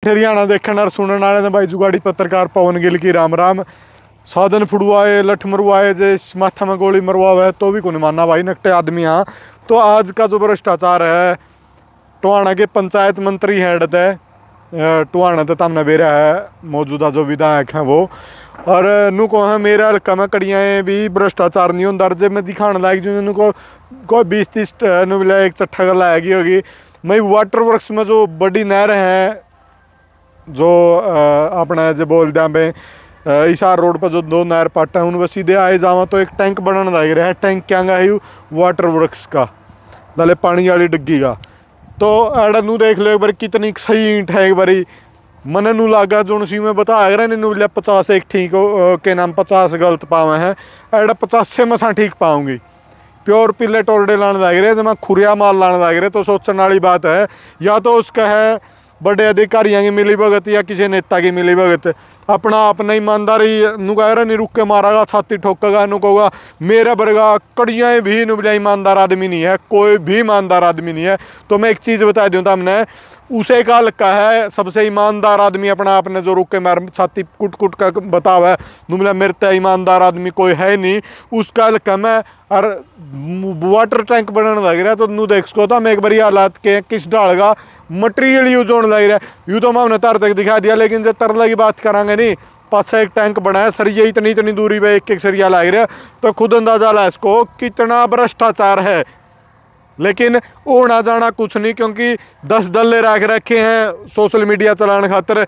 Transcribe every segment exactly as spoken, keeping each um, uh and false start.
हरियाणा देखने और सुनने वाले ने भाई जुगाड़ी पत्रकार पवन गिल की राम राम। साधन फुड़वाए लठ मरवाए जे माथा में गोली मरवावे तो भी को नहीं मानना भाई, नकटे आदमी। हाँ तो आज का जो भ्रष्टाचार है, टोहाना के पंचायत मंत्री हेड थे, टोहाना तो तमने बेरा है मौजूदा जो विधायक हैं वो, और नु को है मेरे हल्का में कड़ियाँ भी भ्रष्टाचार नहीं होता। जब मैं दिखाने लायक जो इनको कोई बीस तीस नु मिला एक चट्ठा कर लाएगी होगी। मैं वाटर वर्क्स में जो बड़ी नहर है जो अपना जो बोल दिया मैं इशार रोड पर जो दो नहर पाट है उनमें सीधे आए जावा तो एक टैंक बनाने लग रहा है। टैंक क्या है वाटर वर्क्स का, दले पानी वाली डिग्गी का। तो एड़ा नू देख लो एक बार कितनी सही ईंट है। एक बारी मन नू लागा जो सी में बता रहे नू लिया पचास एक ठीक के नाम पचास गलत पावे हैं, एड़ा पचासे मसा ठीक पाऊंगी। प्योर पिल्ले टोरडे लाने लग रहे, जब मैं खुरिया माल लाने लग रहे तो सोचने वाली बात है। या तो उसका है बड़े अधिकारियों की मिली भगत या किसी नेता की मिली भगत, अपना अपना ईमानदारी नू कह रहा नहीं रुक के मारेगा छाती ठोकेगा, नू कहोगा मेरा बरगा कड़ियाँ भी नू बोलिया ईमानदार आदमी नहीं है, कोई भी ईमानदार आदमी नहीं है। तो मैं एक चीज़ बता दूँ तो हमने उसे का लगा है सबसे ईमानदार आदमी अपना आपने जो रुक के मार छाती कुट कुट का बतावा नू बोला मेरे तो ईमानदार आदमी कोई है नहीं, उसका लगा मैं। और वाटर टैंक बनाने लग रहा तो नू देख सको तो हम एक बार हालात के किस डाल का मटेरियल यूज होने लग रहा है। यूँ तो मैं उन्हें तर तक दिखा दिया, लेकिन जब तरला की बात करांगे नहीं, पाछा एक टैंक बनाया सरिया इतनी इतनी दूरी पे एक एक सरिया लग रहा तो खुद अंदाजा ला इसको कितना भ्रष्टाचार है। लेकिन होना जाना कुछ नहीं, क्योंकि दस दल्ले रख रखे हैं सोशल मीडिया चलाने खातर।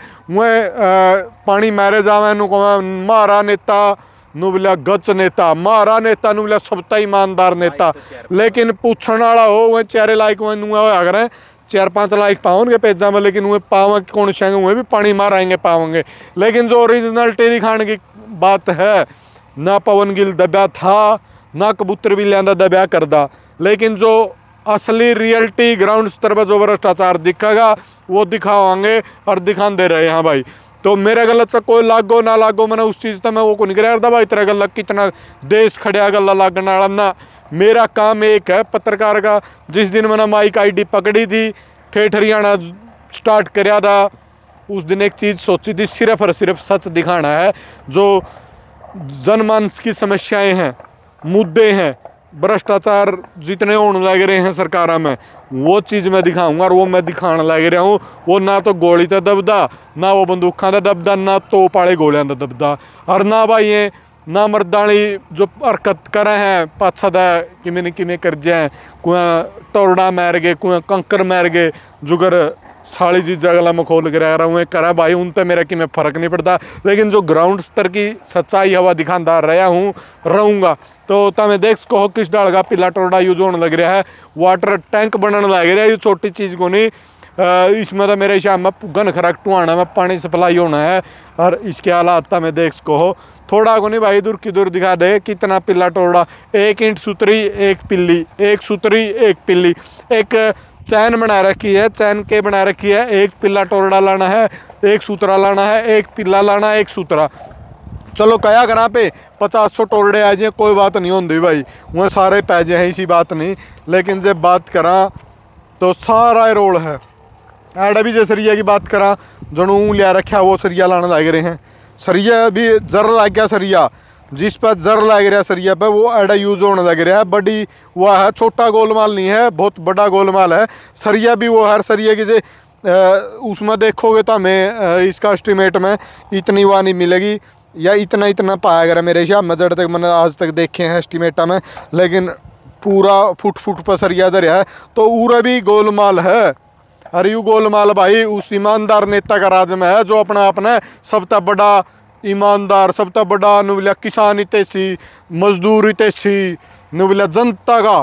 वह पानी मारे जावे नु मारा नेता नु बोलिया गच नेता, मारा नेता नु बोलिया सबता ईमानदार नेता। लेकिन पूछने वाला हो वह चेहरे लाइक वह नुआ अगर है चार पाँच लाइक पाओगे पेजा में, लेकिन वह पावे कौन छेंगे वह भी पानी माराएंगे पाओगे। लेकिन जो ओरिजिनलिटी दिखाने की बात है, ना पवन गिल दबा था ना कबूतर भी लिया दबा करदा, लेकिन जो असली रियलिटी ग्राउंड स्तर पर जो भ्रष्टाचार दिखेगा वो दिखावांगे और दिखाते रहे हैं भाई। तो मेरे गलत से कोई लागो ना लागो, मैंने उस चीज़ तो मैं वो को नहीं कराया भाई तेरा गलत कितना देश खड़िया गला लागने वाला ना। मेरा काम एक है पत्रकार का, जिस दिन मैंने माइक आईडी पकड़ी थी ठेठ हरियाणा स्टार्ट कराया था, उस दिन एक चीज़ सोची थी सिर्फ और सिर्फ सच दिखाना है। जो जनमानस की समस्याएं हैं, मुद्दे हैं, भ्रष्टाचार जितने होने लग रहे हैं सरकार में, वो चीज़ मैं दिखाऊंगा। और वो मैं दिखाने लग रहा हूँ, वो ना तो गोली का दबदा, ना वो बंदूकों का दबदा, ना तोप वाले गोलियां का दबदा, और ना भाई ये ना मर्दानी जो हरकत करे हैं पाछा दा किमें किमें कर जाए, कुआ टोरडा मार गए, कुआ कंकर मार गए, जुगर सारी चीज़ा गला में खोल के रह रहा हूँ करा भाई, उन तो मेरा कि मैं फ़र्क नहीं पड़ता। लेकिन जो ग्राउंड स्तर की सच्चाई हवा दिखाता रहा हूँ रहूँगा। तो तमें देख सको किस डाल का पीला टोरडा यूज होने लग रहा है, वाटर टैंक बनाने लग रहा है। ये छोटी चीज़ को नहीं, इसमें तो मेरे हिसाब में गन खराक टुआना में पानी सप्लाई होना है। और इसके हालात तमें देख सको थोड़ा को नहीं भाई, दूर की दूर दिखा दे कितना पिल्ला टोरडा, एक ईंट सुतरी एक पिल्ली, एक सुतरी एक पिल्ली, एक चैन बना रखी है, चैन के बना रखी है, एक पिल्ला टोरडा लाना है, एक सूतरा लाना है, एक पिल्ला लाना है, एक सूतरा। चलो कया करा पे पचास सौ टोरडे आ जाए कोई बात नहीं होती भाई, वह सारे पैजे हैं इसी बात नहीं। लेकिन जब बात करा तो सारा रोल है एडा भी जो सरिया की बात करा जनू लिया रखा वो सरिया लाने लग रहे हैं। सरिया भी जर लग गया, सरिया जिस पर जर लग रहा सरिया पे वो एडा यूज होने लग रहा है। बड़ी वह है, छोटा गोलमाल नहीं है, बहुत बड़ा गोलमाल है। सरिया भी वो हर सरिया की जे उसमें देखोगे तो हमें इसका एस्टिमेट में इतनी वह नहीं मिलेगी या इतना इतना पाया अगर मेरे हिसाब में जड़ तक मैंने आज तक देखे हैं एस्टिमेटा में। लेकिन पूरा फुट फुट पर सरिया दरिया है तो पूरा भी गोलमाल है। अरे यू गोलमाल भाई उस ईमानदार नेता का राज में है जो अपना अपना सबसे बड़ा ईमानदार, सबसे बड़ा नुबिला किसान इतेसी, मजदूर इतेसी, नुबिला जनता का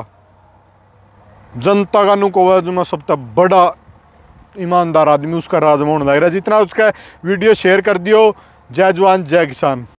जनता का नुको जो सबसे बड़ा ईमानदार आदमी उसका राज में होने लग रहा है। जितना उसका वीडियो शेयर कर दियो। जय जवान जय किसान।